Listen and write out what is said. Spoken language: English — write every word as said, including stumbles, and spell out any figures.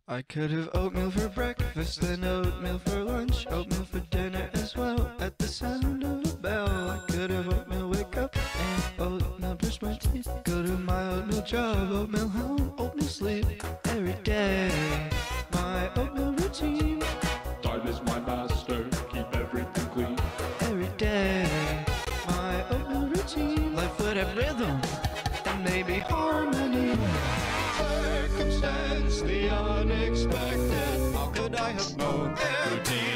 I could have oatmeal for breakfast, then oatmeal for lunch, oatmeal for dinner as well. At the sound of a bell, I could have oatmeal wake up and oatmeal brush my teeth. Go to my oatmeal job, oatmeal home, oatmeal sleep. Every day, my oatmeal routine. Time is my master, keep everything clean. Every day, my oatmeal routine. Life would have rhythm and maybe harmony. Circumstance, the unexpected. How could I have known? Routine.